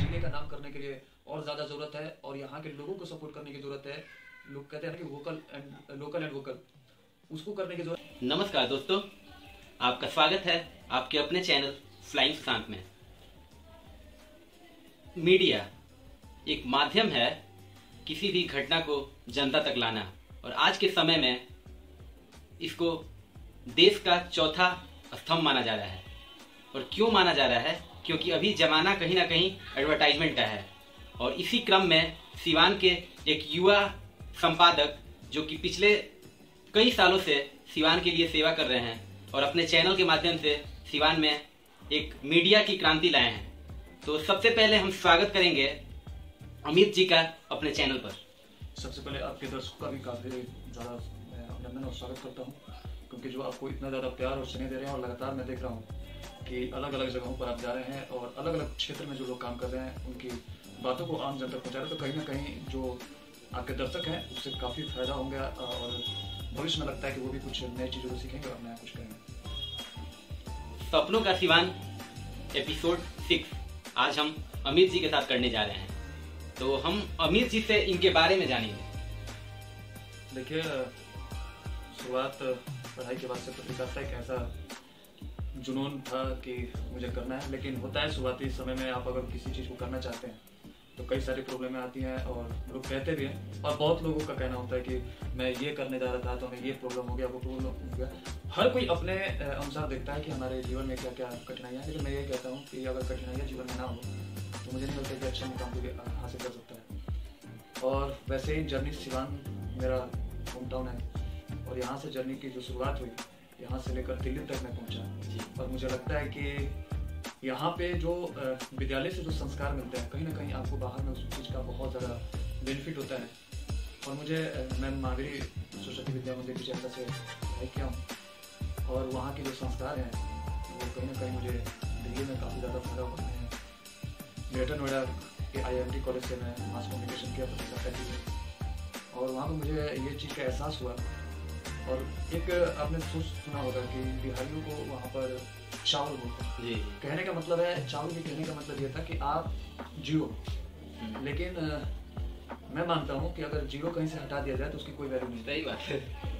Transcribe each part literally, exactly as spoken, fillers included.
जिले का नाम करने के लिए और ज़्यादा ज़रूरत है, और यहाँ के लोगों को सपोर्ट करने की ज़रूरत है। लोग कहते हैं ना कि vocal and local and vocal, उसको करने की जरूरत। नमस्कार दोस्तों, आपका स्वागत है आपके अपने चैनल फ्लाइंग सुशांत में। मीडिया एक माध्यम है किसी भी घटना को जनता तक लाना, और आज के समय में इसको देश का चौथा स्तंभ माना जा रहा है। और क्यों माना जा रहा है? क्योंकि अभी जमाना कहीं ना कहीं एडवर्टाइजमेंट का है, और इसी क्रम में सिवान के एक युवा संपादक जो कि पिछले कई सालों से सिवान के लिए सेवा कर रहे हैं और अपने चैनल के माध्यम से सिवान में एक मीडिया की क्रांति लाए हैं। तो सबसे पहले हम स्वागत करेंगे अमित जी का अपने चैनल पर। सबसे पहले आपके दर्शकों का भी काफ़ी ज़्यादा मैं अभिनंदन और स्वागत करता हूँ, क्योंकि जो आपको इतना ज़्यादा प्यार और स्नेह दे रहे हैं, और लगातार मैं देख रहा हूँ कि अलग अलग जगहों पर आप जा रहे हैं और अलग अलग क्षेत्र में जो लोग काम कर रहे हैं उनकी बातों को आम जन तक पहुँचा रहे हैं। तो कहीं ना कहीं जो आपके दर्शक हैं उससे काफ़ी फायदा होंगे, और भविष्य में लगता है कि वो भी कुछ नई चीज़ों को सीखेंगे और नया कुछ करेंगे। सपनों का सिवान एपिसोड सिक्स आज हम अमित जी के साथ करने जा रहे हैं। तो हम अमित जी से इनके बारे में जानेंगे। देखिए, शुरुआत पढ़ाई के बाद से पत्रकारिता एक ऐसा जुनून था कि मुझे करना है, लेकिन होता है शुरुआती समय में आप अगर किसी चीज़ को करना चाहते हैं तो कई सारी प्रॉब्लमें आती हैं, और लोग कहते भी हैं, और बहुत लोगों का कहना होता है कि मैं ये करने जा रहा था तो हमें ये प्रॉब्लम हो गया, वो प्रॉब्लम हो गया। हर कोई अपने अनुसार देखता है कि हमारे जीवन में क्या क्या कठिनाइयाँ हैं, लेकिन मैं ये कहता हूँ कि अगर कठिनाइयाँ जीवन में ना हो तो मुझे नहीं लगता कि अच्छा मुकाम को हासिल कर सकता है। और वैसे ही जर्नी सिवान मेरा होम टाउन है, और यहाँ से जर्नी की जो शुरुआत हुई, यहाँ से लेकर दिल्ली तक मैं पहुँचा, और मुझे लगता है कि यहाँ पे जो विद्यालय से जो संस्कार मिलते हैं, कहीं ना कहीं आपको बाहर में उस चीज़ का बहुत ज़्यादा बेनिफिट होता है। और मुझे मैं महावीर सरस्वती विद्या मंदिर की जैसा से पढ़ाई किया हूँ, और वहाँ के जो संस्कार हैं वो कहीं ना कहीं मुझे दिल्ली में काफ़ी ज़्यादा फायदा होते हैं। ग्रेटर नोएडा के आई एम टी कॉलेज से मैं मास कम्युनिकेशन किया पत्रकारिता में, और वहाँ पर मुझे ये चीज़ का एहसास हुआ। और एक आपने सोच सुना होगा कि बिहारियों को वहाँ पर चावल बोलते हैं जी। कहने का मतलब है, चावल के कहने का मतलब ये था कि आप जीरो, लेकिन मैं मानता हूँ कि अगर जीरो कहीं से हटा दिया जाए तो उसकी कोई वैल्यू नहीं। सही बात है।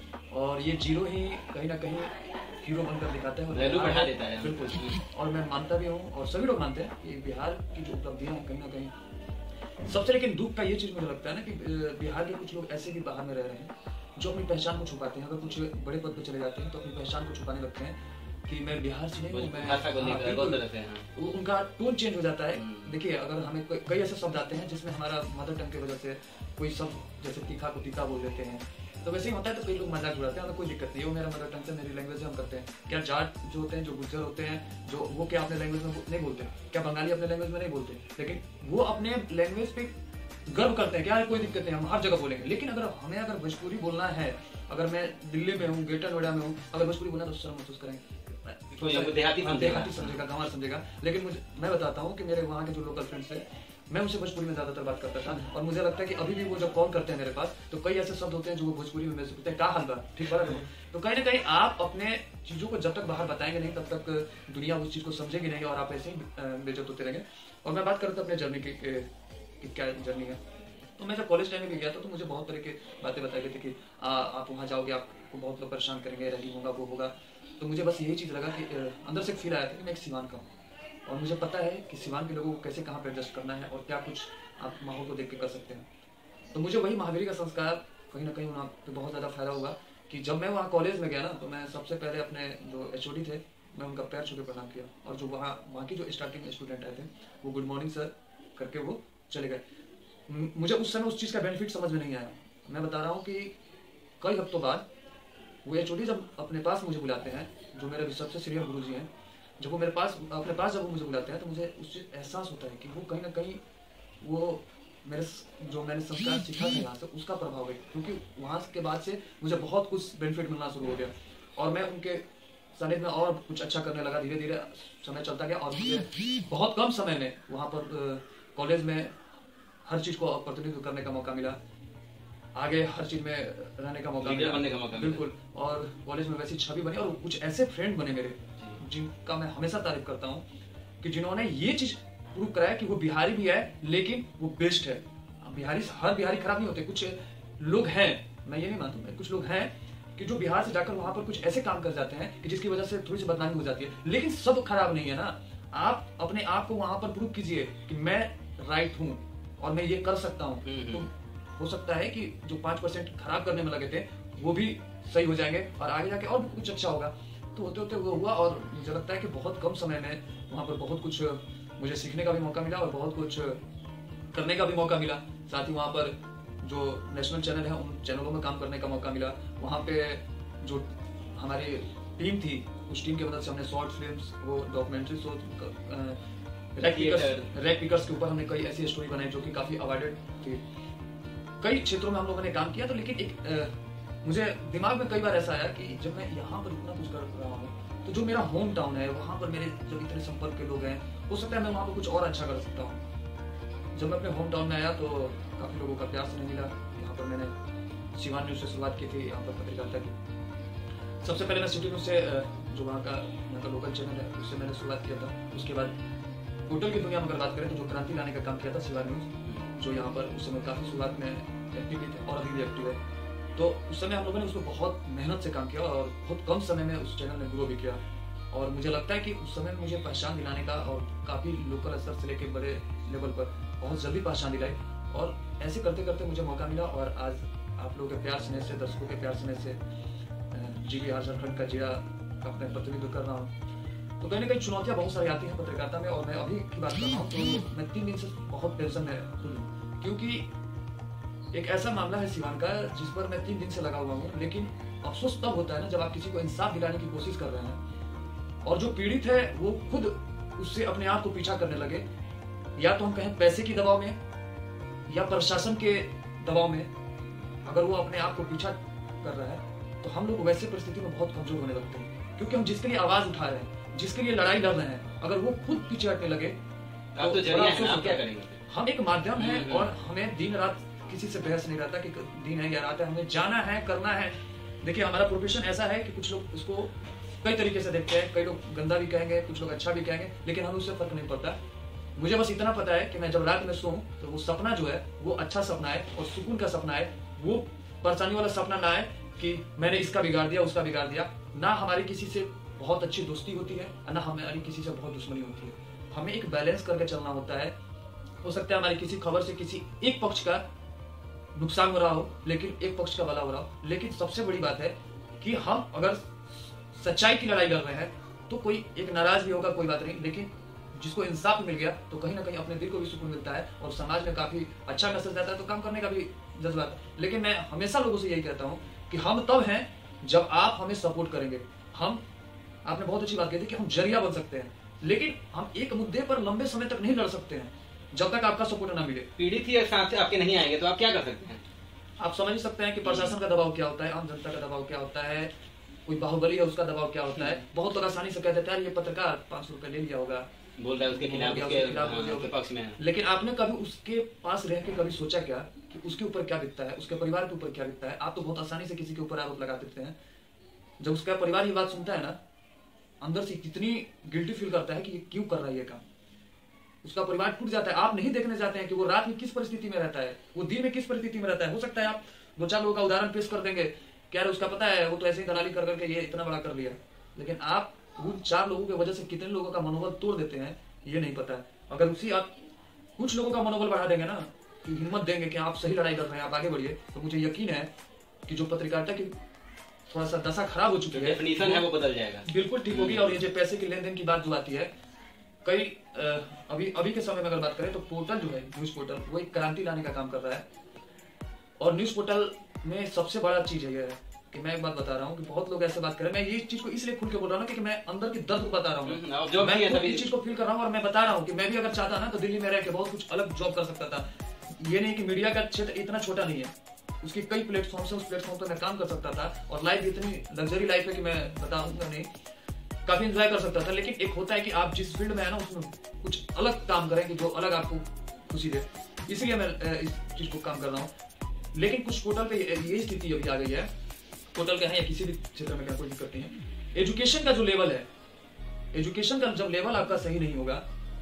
और ये जीरो ही कहीं ना कहीं हीरो बनकर दिखाते हैं, वैल्यू बढ़ा देता है। बिल्कुल। और मैं मानता भी हूँ, और सभी लोग मानते हैं कि बिहार की जो उपलब्धियाँ हैं कहीं ना कहीं सबसे, लेकिन दुख का ये चीज़ मुझे लगता है ना कि बिहार के कुछ लोग ऐसे भी बाहर में रह रहे हैं जो अपनी पहचान को छुपाते हैं। अगर कुछ बड़े पद पर चले जाते हैं तो अपनी पहचान को छुपाने लगते हैं कि मैं बिहार से नहीं हूँ, मैं भाषा को लेकर बहुत तरह से हैं। उनका टोन चेंज हो जाता है। देखिए, अगर हमें कई ऐसे शब्द आते हैं जिसमें हमारा मदर टंग की वजह से कोई शब्द जैसे तीखा को तीखा बोल देते हैं, तो वैसे ही होता है, तो कई लोग मजाक उड़ाते हैं, हमें कोई दिक्कत नहीं है, वो मेरा मदर टंग से, मेरी लैंग्वेज से हम करते हैं। क्या जाट जो होते हैं, जो गुज्जर होते हैं, जो वो क्या अपने लैंग्वेज में नहीं बोलते? क्या बंगाली अपने लैंग्वेज में नहीं बोलते? लेकिन वो अपने लैंग्वेज पे गर्व करते हैं, क्या कोई दिक्कत नहीं, हम हर जगह बोलेंगे। लेकिन अगर हमें अगर भोजपुरी बोलना है, अगर मैं दिल्ली में हूँ, ग्रेटर नोएडा में हूँ, अगर भोजपुरी बोलना तो शर्म महसूस करेंगे, देहाती देहाती समझेगा, गंवार समझेगा। लेकिन मुझे मैं बताता हूँ कि मेरे वहाँ के जो लोकल फ्रेंड्स हैं, मैं उनसे भोजपुरी में ज़्यादातर बात करता था, और मुझे लगता है कि अभी भी वो जब कॉल करते हैं मेरे पास तो कई ऐसे शब्द होते हैं जो वो भोजपुरी में मेरे से पूछते हैं, क्या हाल बा, ठीक बा। तो कहीं ना कहीं आप अपने चीज़ों को जब तक बाहर बताएंगे नहीं, तब तक दुनिया उस चीज़ को समझेगी नहीं, और आप ऐसे ही बेइज्जत होते रहेंगे। और मैं बात करता अपने जर्नी की क्या जर्नी है, तो मैं जब कॉलेज टाइम में भी गया था तो मुझे बहुत तरह की बातें बताई गई थी कि आ, आप वहाँ जाओगे, आपको बहुत लोग परेशान करेंगे, रैली होगा, वो होगा। तो मुझे बस यही चीज़ लगा कि अंदर से फील आया था कि मैं एक सिवान का हूँ, और मुझे पता है कि सिवान के लोगों को कैसे कहाँ पर एडजस्ट करना है, और क्या कुछ आप माहौल को देख के कर सकते हैं। तो मुझे वही महावीर का संस्कार कहीं ना कहीं वहाँ पर बहुत ज़्यादा फायदा हुआ कि जब मैं वहाँ कॉलेज में गया ना, तो मैं सबसे पहले अपने जो एच ओ डी थे, मैं उनका पैर छू के प्रणाम किया, और जो वहाँ वहाँ की जो स्टार्टिंग स्टूडेंट आए थे वो गुड मॉर्निंग सर करके वो चले गए। मुझे उस समय उस चीज़ का बेनिफिट समझ में नहीं आया। मैं बता रहा हूँ कि कई हफ्तों बाद वो एच ओ डी जब अपने पास मुझे बुलाते हैं, जो मेरे सबसे सीनियर गुरुजी हैं, जब वो मेरे पास अपने पास जब वो मुझे बुलाते हैं तो मुझे उस चीज़ एहसास होता है कि वो कहीं ना कहीं वो मेरे जो मैंने संस्कार सीखा था यहाँ से उसका प्रभाव है, क्योंकि वहाँ के बाद से मुझे बहुत कुछ बेनिफिट मिलना शुरू हो गया, और मैं उनके सानिध्य में और कुछ अच्छा करने लगा। धीरे धीरे समय चलता गया, और मुझे बहुत कम समय में वहाँ पर कॉलेज में हर चीज़ को प्रतिनिधित्व करने का मौका मिला, आगे हर चीज़ में रहने का मौका मिला, बनने का मौका बिल्कुल। और कॉलेज में वैसी छवि बनी, और कुछ ऐसे फ्रेंड बने मेरे जिनका मैं हमेशा तारीफ करता हूँ कि जिन्होंने ये चीज़ प्रूव कराया कि वो बिहारी भी है लेकिन वो बेस्ट है। बिहारी हर बिहारी खराब नहीं होते, कुछ लोग हैं, मैं ये नहीं मानता, कुछ लोग हैं कि जो बिहार से जाकर वहां पर कुछ ऐसे काम कर जाते हैं कि जिसकी वजह से थोड़ी सी बदनामी हो जाती है, लेकिन सब खराब नहीं है ना। आप अपने आप को वहां पर प्रूव कीजिए कि मैं राइट हूँ और मैं ये कर सकता हूँ, तो हो सकता है कि जो पांच परसेंट खराब करने में लगे थे वो भी सही हो जाएंगे और आगे जाके और भी कुछ अच्छा होगा। तो होते होते वो हुआ और मुझे लगता है कि बहुत कम समय में वहां पर बहुत कुछ मुझे सीखने का भी मौका मिला और बहुत कुछ करने का भी मौका मिला। साथ ही वहाँ पर जो नेशनल चैनल है उन चैनलों में काम करने का मौका मिला। वहाँ पे जो हमारी टीम थी उस टीम की मदद से हमने शॉर्ट फिल्म्स, वो documentary show, rag pickers rag pickers के ऊपर हमने कई ऐसी स्टोरी बनाई जो कि काफी अवार्डेड थी। कई क्षेत्रों में हम लोगों ने काम किया। तो लेकिन एक आ, मुझे दिमाग में कई बार ऐसा आया कि जब मैं यहाँ पर इतना कुछ कर रहा हूँ तो जो मेरा होम टाउन है वहाँ पर मेरे जब इतने संपर्क के लोग हैं, हो सकता है मैं वहाँ पर कुछ और अच्छा कर सकता हूँ। जब मैं अपने होम टाउन में आया तो काफी लोगों का प्यार से मिला। यहाँ पर मैंने सिवान न्यूज से शुरुआत की थी, यहाँ पर पत्रकारिता की। सबसे पहले मैं सिटी न्यूज से, जो वहाँ का यहाँ का लोकल चैनल है, उससे मैंने शुरुआत किया था। उसके बाद पोर्टल की दुनिया में अगर बात करें तो जो क्रांति लाने का काम किया था सिवान न्यूज, जो यहाँ पर उस समय काफी शुरुआत में एक्टिव थे और अभी भी एक्टिव है। तो उस समय हम लोगों ने उसको बहुत मेहनत से काम किया और बहुत कम समय में उस चैनल ने ग्रो भी किया। और मुझे लगता है कि उस समय मुझे पहचान दिलाने का और काफी लोकल स्तर से लेकर बड़े लेवल पर बहुत जल्दी पहचान दिलाई और ऐसे करते करते मुझे मौका मिला। और आज आप लोगों के प्यार स्नेह से, दर्शकों के प्यार स्नेह से जी बिहार झारखंड का जिला का अपने प्रतिनिधित्व कर रहा हूँ। तो कहीं ना कहीं चुनौतियां बहुत सारी आती हैं पत्रकारिता में। और मैं अभी की बात कर रहा हूँ तो मैं तीन दिन से बहुत टेंशन में हूँ, क्योंकि एक ऐसा मामला है सिवान का जिस पर मैं तीन दिन से लगा हुआ हूँ। लेकिन अफसोस तब होता है ना जब आप किसी को इंसाफ दिलाने की कोशिश कर रहे हैं और जो पीड़ित है वो खुद उससे अपने आप को पीछा करने लगे, या तो हम कहें पैसे की दबाव में या प्रशासन के दबाव में। अगर वो अपने आप को पीछा कर रहा है तो हम लोग वैसे परिस्थिति में बहुत कमजोर होने लगते हैं, क्योंकि हम जिसके लिए आवाज उठा रहे हैं, जिसके लिए लड़ाई लड़ रहे हैं, अगर वो खुद पीछे हटने लगे तो, तो जरिया है ना, आप क्या करेंगे? हम एक माध्यम है और हमें दिन रात किसी से बहस नहीं रहता कि दिन है या रात है, हमें जाना है, करना है। देखिए हमारा प्रोफेशन ऐसा है कि कुछ लोग उसको कई तरीके से देखते हैं, कई लोग गंदा भी कहेंगे, कुछ लोग अच्छा भी कहेंगे, लेकिन हमें उससे फर्क नहीं पड़ता। मुझे बस इतना पता है कि मैं जब रात में सोऊं तो वो सपना जो है वो अच्छा सपना है और सुकून का सपना है, वो परेशानी वाला सपना ना है कि मैंने इसका बिगाड़ दिया, उसका बिगाड़ दिया। ना हमारी किसी से बहुत अच्छी दोस्ती होती है, ना हमारी किसी से बहुत दुश्मनी होती है। हमें एक बैलेंस करके चलना होता है। हो सकता है हमारी किसी खबर से किसी एक पक्ष का नुकसान हो रहा हो, लेकिन एक पक्ष का भला हो रहा हो। लेकिन सबसे बड़ी बात है कि हम अगर सच्चाई की लड़ाई लड़ रहे हैं तो कोई एक नाराज भी होगा, कोई बात नहीं, लेकिन जिसको इंसाफ मिल गया तो कहीं ना कहीं अपने दिल को भी सुकून मिलता है और समाज में काफी अच्छा मैसेज जाता है, तो काम करने का भी जज्बा। लेकिन मैं हमेशा लोगों से यही कहता हूँ कि हम तब हैं जब आप हमें सपोर्ट करेंगे। हम, आपने बहुत अच्छी बात कही थी कि हम जरिया बन सकते हैं, लेकिन हम एक मुद्दे पर लंबे समय तक नहीं लड़ सकते हैं जब तक आपका सपोर्ट ना मिले। पीड़ित ही साथ आपके नहीं आएंगे तो आप क्या कर सकते हैं? आप समझ ही सकते हैं कि प्रशासन का दबाव क्या होता है, आम जनता का दबाव क्या होता है, कोई बाहुबली है उसका दबाव क्या होता है। बहुत लोग आसानी से कह देते हैं ये पत्रकार पांच सौ रुपए ले लिया होगा, बोल रहा है उसके खिलाफ, उसके, उसके पक्ष में। लेकिन आपने कभी उसके पास रह के कभी सोचा क्या कि उसके ऊपर क्या बीतता है, उसके परिवार के ऊपर क्या बीतता है? आप तो बहुत आसानी से किसी के ऊपर आरोप लगा देते हैं। जब उसका परिवार ये बात सुनता है ना, अंदर से कितनी गिल्टी फील करता है कि ये क्यों कर रहा है ये काम। उसका परिवार टूट जाता है। आप नहीं देखने जाते हैं कि वो रात में किस परिस्थिति में रहता है, वो दिन में किस परिस्थिति में रहता है। हो सकता है आप दो चार लोगों का उदाहरण पेश कर देंगे, क्या उसका पता है वो तो ऐसे ही दलाली कर करके ये इतना बड़ा कर लिया, लेकिन आप उन चार लोगों की वजह से कितने लोगों का मनोबल तोड़ देते हैं ये नहीं पता है। अगर उसी आप कुछ लोगों का मनोबल बढ़ा देंगे ना, कि हिम्मत देंगे कि आप सही लड़ाई कर रहे हैं, आप आगे बढ़िए, तो मुझे यकीन है कि जो पत्रकारिता की थोड़ा सा दशा खराब हो चुकी है, डेफिनेशन है वो बदल जाएगा, बिल्कुल ठीक होगी। और ये जो पैसे के लेन देन की बात जो आती है, कई अभी अभी के समय में अगर बात करें तो पोर्टल जो है न्यूज पोर्टल, वो एक क्रांति लाने का काम कर रहा है। और न्यूज पोर्टल में सबसे बड़ा चीज है कि मैं एक बात बता रहा हूँ कि बहुत लोग ऐसे बात कर रहे हैं। मैं ये चीज को इसलिए खुल के बोल रहा हूँ कि मैं अंदर की दर्द को बता रहा हूँ, जो मैं इस चीज को फील कर रहा हूँ। और मैं बता रहा हूँ कि मैं भी अगर चाहता ना तो दिल्ली में रह के बहुत कुछ अलग जॉब कर सकता था। ये नहीं कि मीडिया का क्षेत्र इतना छोटा नहीं है, उसके कई प्लेटफॉर्म है, उस प्लेटफॉर्म पर मैं काम कर सकता था। और लाइफ इतनी लग्जरी लाइफ है कि मैं बताऊंगा नहीं, काफी एंजॉय कर सकता था। लेकिन एक होता है कि आप जिस फील्ड में है ना उसमें कुछ अलग काम करें कि जो अलग आपको खुशी दे, इसलिए मैं इस चीज को काम कर रहा हूँ। लेकिन कुछ पोर्टल पे यही स्थिति अभी आ गई है, पोर्टल का है या किसी भी क्षेत्र में, क्या कोई दिक्कत नहीं है। एजुकेशन का जो लेवल है, एजुकेशन का जब लेवल आपका सही नहीं होगा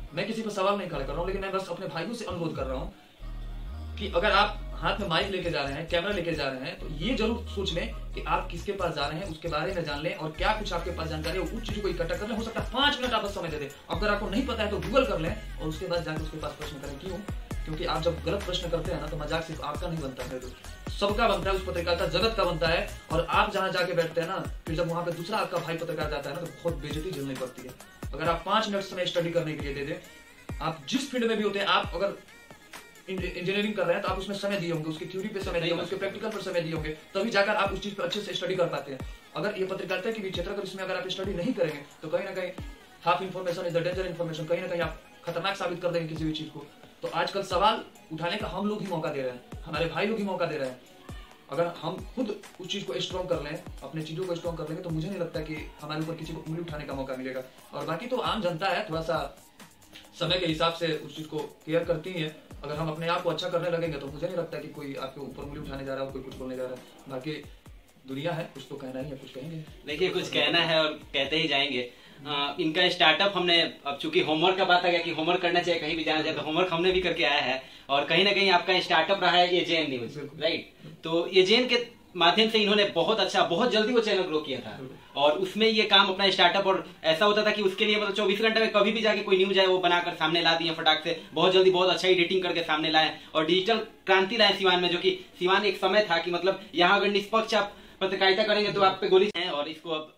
मैं किसी पर सवाल नहीं खड़ा कर रहा हूँ, लेकिन मैं बस अपने भाइयों से अनुरोध कर रहा हूँ कि अगर आप हाथ में माइक लेके जा रहे हैं, कैमरा लेके जा रहे हैं, तो ये जरूर सोच लें कि आप किसके पास जा रहे हैं, उसके बारे में जान लें और क्या कुछ आपके पास जानकारी है उन चीजों को इकट्ठा कर लें। हो सकता है पांच मिनट आप बस समय दे दें। अगर आपको नहीं पता है तो गूगल कर लें और उसके बाद जाकर उसके पास प्रश्न करें। क्यों? क्योंकि आप जब गलत प्रश्न करते हैं ना तो मजाक सिर्फ आपका नहीं बनता है, तो सबका बनता है, उस पत्रकारिता जगत का बनता है। और आप जहां जाके बैठते हैं ना, फिर जब वहां पे दूसरा आपका भाई पत्रकार जाता है ना, तो बहुत बेइज्जती झेलनी पड़ती है। अगर आप पांच मिनट समय स्टडी करने के लिए दे दें, आप जिस फील्ड में भी होते हैं, आप अगर इंजीनियरिंग कर रहे हैं तो आप उसमें समय दिए होंगे, उसकी थ्योरी पे समय दिए होंगे, उसके प्रैक्टिकल पर समय दिए होंगे, तभी जाकर आप उस चीज पर अच्छे से स्टडी कर पाते हैं। अगर ये पत्रकारिता की भी क्षेत्र, अगर इसमें अगर आप स्टडी नहीं करेंगे तो कहीं ना कहीं half information is the danger information, कहीं ना कहीं आप खतरनाक साबित कर देंगे किसी भी चीज को। तो आजकल सवाल उठाने का हम लोग ही मौका दे रहे हैं, हमारे भाई लोग ही मौका दे रहे हैं। अगर हम खुद उस चीज को स्ट्रॉन्ग कर लें, अपने चीजों को स्ट्रॉन्ग कर लेंगे, तो मुझे नहीं लगता कि हमारे ऊपर किसी को उंगली उठाने का मौका मिलेगा। और बाकी तो आम जनता है, थोड़ा सा समय के हिसाब से उस चीज को केयर करती है। अगर हम अपने आप को अच्छा करने लगेंगे तो मुझे नहीं लगता कि कोई आपके ऊपर उंगली उठाने जा रहा है, कोई कुछ बोलने जा रहा है। बाकी दुनिया है, कुछ तो कहना ही है, कुछ कहेंगे। देखिए, कुछ कहना है और कहते ही जाएंगे। आ, इनका स्टार्टअप हमने, अब चूंकि होमवर्क का बात आ गया कि होमवर्क करना चाहिए कहीं भी जाना चाहिए, तो होमवर्क हमने भी करके आया है। और कहीं ना कहीं आपका स्टार्टअप रहा है एजेएन न्यूज, राइट? तो एजेएन के माध्यम से इन्होंने बहुत अच्छा, बहुत जल्दी वो चैनल ग्रो किया था और उसमें ये काम अपना स्टार्टअप, और ऐसा होता था कि उसके लिए मतलब चौबीस घंटे में कभी भी जाके कोई न्यूज आए वो बनाकर सामने ला दिए फटाक से, बहुत जल्दी बहुत अच्छा एडिटिंग करके सामने लाए और डिजिटल क्रांति लाए सिवान में। जो कि सिवान एक समय था कि मतलब यहाँ अगर निष्पक्ष आप पत्रकारिता करेंगे तो आप पे गोली है। और इसको अब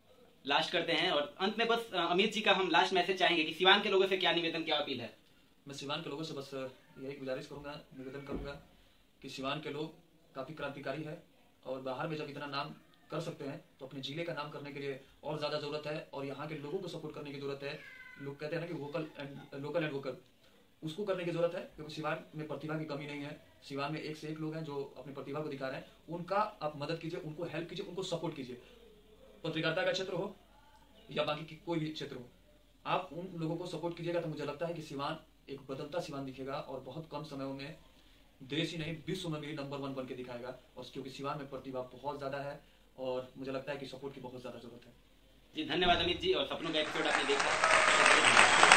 लास्ट करते हैं और अंत में बस अमित जी का हम लास्ट मैसेज चाहेंगे कि सिवान के लोगों से क्या निवेदन, क्या अपील है? मैं सिवान के लोगों से बस यही गुजारिश करूंगा, निवेदन करूंगा कि सिवान के लोग काफी क्रांतिकारी है और बाहर में जब इतना नाम कर सकते हैं तो अपने जिले का नाम करने के लिए और ज्यादा जरूरत है और यहाँ के लोगों को सपोर्ट करने की जरूरत है। लोग कहते हैं ना कि vocal and local and vocal, उसको करने की जरूरत है, क्योंकि सिवान में प्रतिभा की कमी नहीं है। सिवान में एक से एक लोग हैं जो अपनी प्रतिभा को दिखा रहे हैं, उनका आप मदद कीजिए, उनको हेल्प कीजिए, उनको सपोर्ट कीजिए। पत्रकारिता का क्षेत्र हो या बाकी की कोई भी क्षेत्र हो, आप उन लोगों को सपोर्ट कीजिएगा तो मुझे लगता है कि सिवान एक बदलता सिवान दिखेगा और बहुत कम समय में देश ही नहीं विश्व में भी नंबर वन बन के दिखाएगा। और क्योंकि सिवान में प्रतिभा बहुत ज्यादा है और मुझे लगता है कि सपोर्ट की बहुत ज्यादा जरूरत है। जी धन्यवाद अमित जी। और सपनों का एपिसोड आपने देखा।